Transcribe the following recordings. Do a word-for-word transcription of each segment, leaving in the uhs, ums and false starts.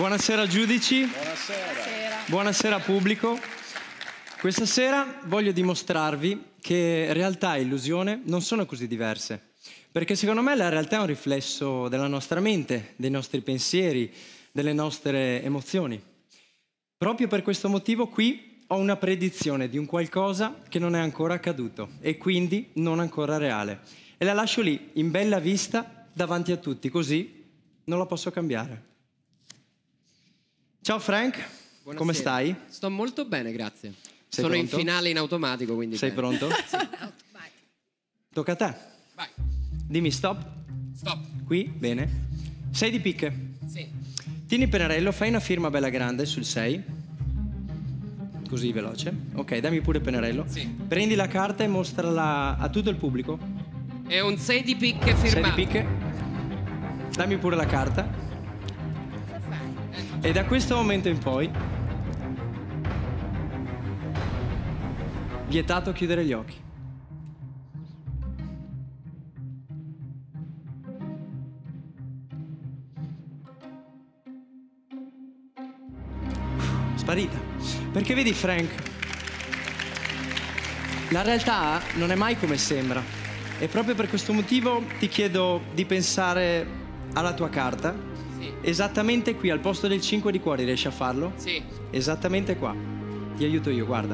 Buonasera giudici. Buonasera. Buonasera pubblico. Questa sera voglio dimostrarvi che realtà e illusione non sono così diverse. Perché secondo me la realtà è un riflesso della nostra mente, dei nostri pensieri, delle nostre emozioni. Proprio per questo motivo qui ho una predizione di un qualcosa che non è ancora accaduto e quindi non ancora reale. E la lascio lì, in bella vista, davanti a tutti, così non la posso cambiare. Ciao Frank, Buonasera. Come stai? Sto molto bene, grazie. Sei Sono pronto? in finale in automatico, quindi Sei bene. pronto? Sì. Tocca a te. Vai. Dimmi stop. Stop. Qui, bene. sei di picche. Sì. Tieni il pennarello, fai una firma bella grande sul sei. Così veloce. Ok, dammi pure il pennarello. Sì. Prendi la carta e mostrala a tutto il pubblico. È un sei di picche sei firmato. di picche. Dammi pure la carta. E da questo momento in poi vietato chiudere gli occhi. Sparita. Perché vedi Frank, la realtà non è mai come sembra e proprio per questo motivo ti chiedo di pensare alla tua carta. Sì. Esattamente qui al posto del cinque di cuori, riesci a farlo? Sì. Esattamente qua. Ti aiuto io, guarda.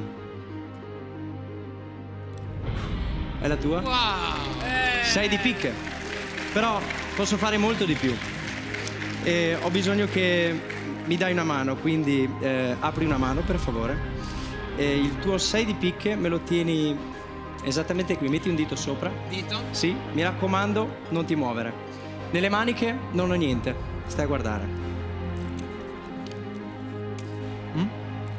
È la tua? Wow. sei di picche. Però posso fare molto di più. E ho bisogno che mi dai una mano, quindi eh, apri una mano per favore. E il tuo sei di picche me lo tieni esattamente qui, metti un dito sopra. Dito? Sì, mi raccomando, non ti muovere. Nelle maniche non ho niente, stai a guardare. Mm?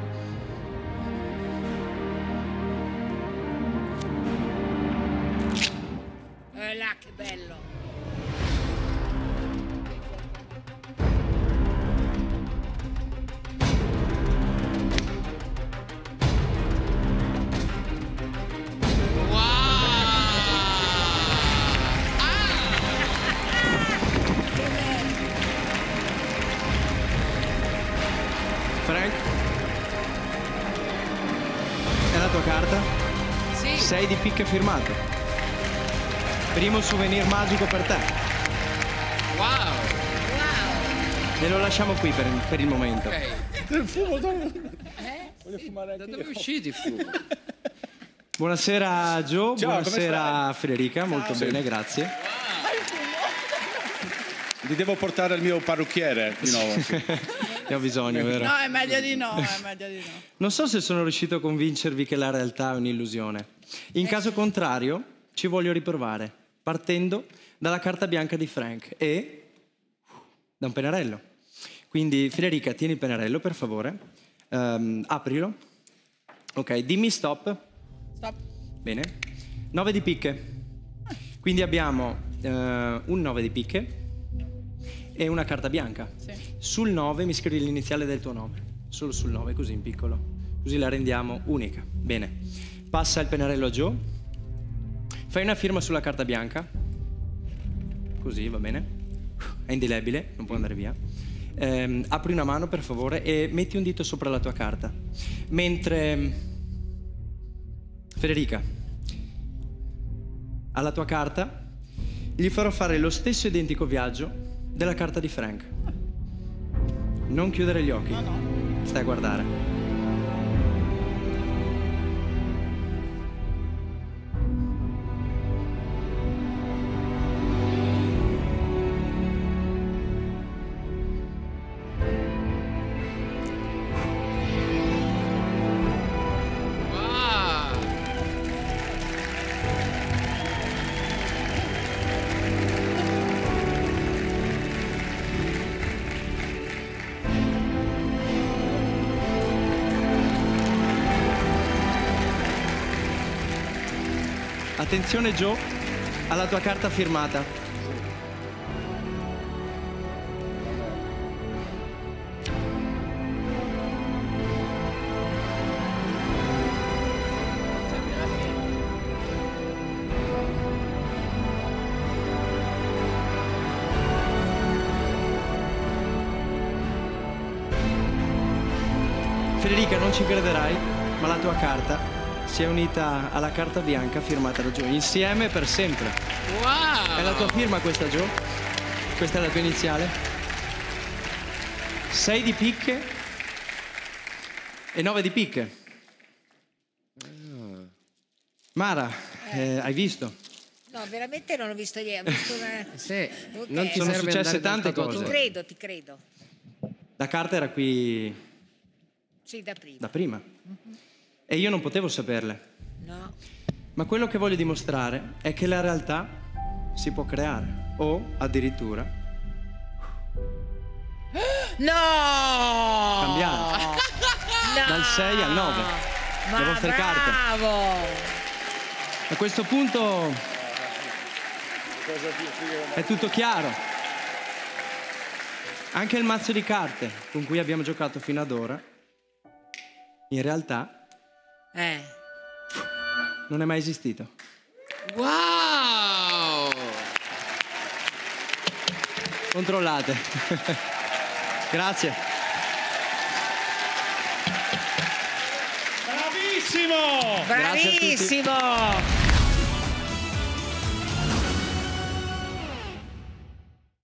Eh là, che bello. Frank? È la tua carta? Sì. sei di picche firmato. Primo souvenir magico per te. Wow. Wow. E lo lasciamo qui per, per il momento. Ok. Il fumo, dove... Eh? Voglio fumare Da anche dove è io. uscito il fumo? Buonasera Joe, Ciao, come buonasera Federica, molto Sì. bene, grazie. Ti devo portare il mio parrucchiere di nuovo. Sì. Ne ho bisogno, vero? No, è meglio di no, è meglio di no. Non so se sono riuscito a convincervi che la realtà è un'illusione. In caso contrario, ci voglio riprovare, partendo dalla carta bianca di Frank e da un pennarello. Quindi, Federica, tieni il pennarello, per favore. Um, aprilo. Ok, dimmi stop. Stop. Bene. nove di picche. Quindi abbiamo uh, un nove di picche e una carta bianca. Sì. Sul nove mi scrivi l'iniziale del tuo nome. Solo sul nove, così in piccolo. Così la rendiamo unica. Bene. Passa il pennarello a Joe. Fai una firma sulla carta bianca. Così, va bene. È indelebile, non può andare via. Ehm, apri una mano, per favore, e metti un dito sopra la tua carta. Mentre... Federica, alla tua carta gli farò fare lo stesso identico viaggio della carta di Frank. Non chiudere gli occhi. No, no. Stai a guardare. Wow. Attenzione Joe, alla tua carta firmata. Federica, non ci crederai, ma la tua carta si è unita alla carta bianca firmata da Gio, insieme per sempre. Wow! È la tua firma questa, Gio? Questa è la tua iniziale? Sei di picche e nove di picche. Mara, eh, hai visto? No, veramente non ho visto niente. Ho visto una... Sì, Ok. non ti Sono serve successe andare dal tante tatuatore. cose. Ti credo, ti credo. La carta era qui Sì, da prima. da prima e io non potevo saperle. No. Ma quello che voglio dimostrare è che la realtà si può creare o addirittura No! cambiare No! dal sei al nove. Ma Le vostre carte. bravo! A questo punto è tutto chiaro. Anche il mazzo di carte con cui abbiamo giocato fino ad ora, in realtà, Eh. non è mai esistito. Wow! Controllate. Grazie. Bravissimo! Grazie a tutti. Bravissimo!